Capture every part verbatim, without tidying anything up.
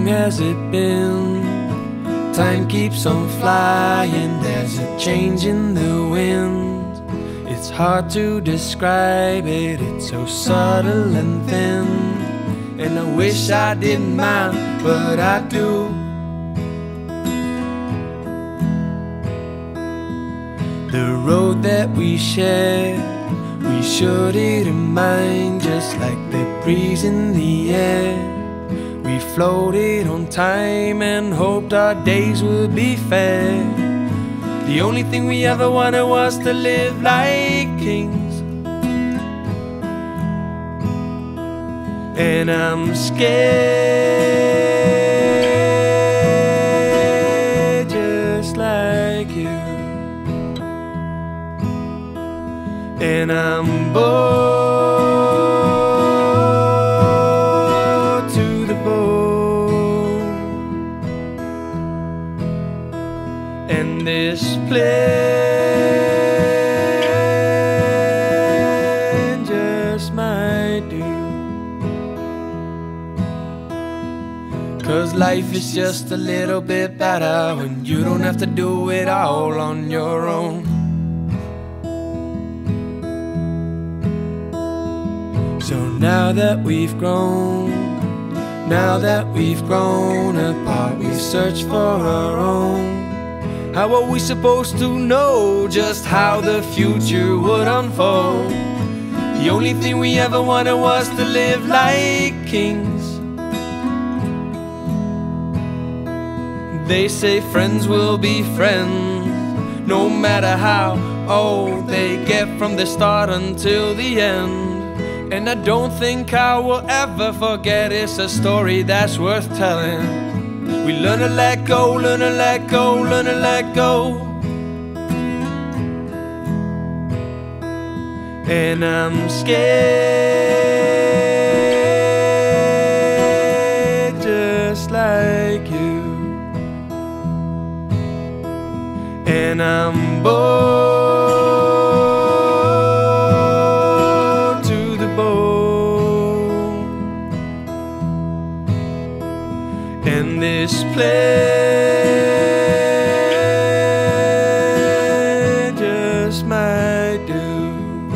long has it been? Time keeps on flying, there's a change in the wind. It's hard to describe it, it's so subtle and thin. And I wish I didn't mind, but I do. The road that we share, we sure didn't mind, just like the breeze in the air. We floated on time and hoped our days would be fair. The only thing we ever wanted was to live like kings. And I'm scared just like you. And I'm bored to the bone. And this plan just might do. 'Cause life is just a little bit better when you don't have to do it all on your own. So now that we've grown, now that we've grown apart, we've searched for our own. How are we supposed to know just how the future would unfold? The only thing we ever wanted was to live like kings. They say friends will be friends, no matter how old they get, from the start until the end. And I don't think I will ever forget, it's a story that's worth telling. We learn to let go, learn to let go, learn to let go. And I'm scared just like you. And I'm bored and this plan just might do.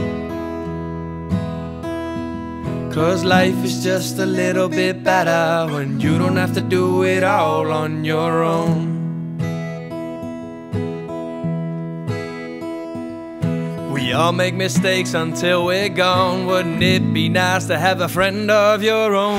'Cause life is just a little bit better when you don't have to do it all on your own. We all make mistakes until we're gone. Wouldn't it be nice to have a friend of your own?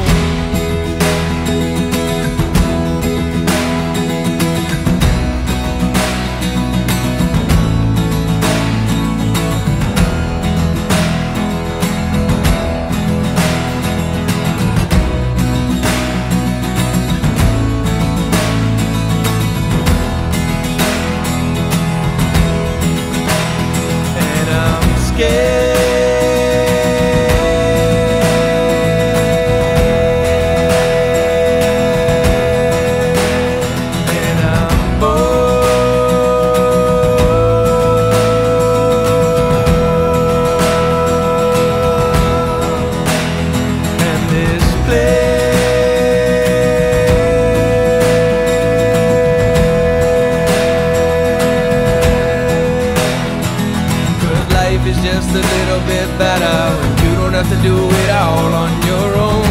It's just a little bit better when you don't have to do it all on your own.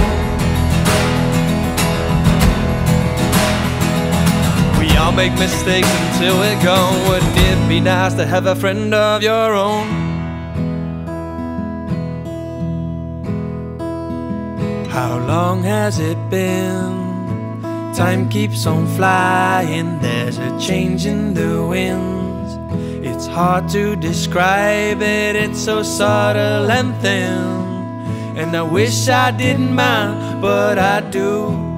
We all make mistakes until we're gone. Wouldn't it be nice to have a friend of your own? How long has it been? Time keeps on flying, there's a change in the wind. It's hard to describe it, it's so subtle and thin. And I wish I didn't mind, but I do.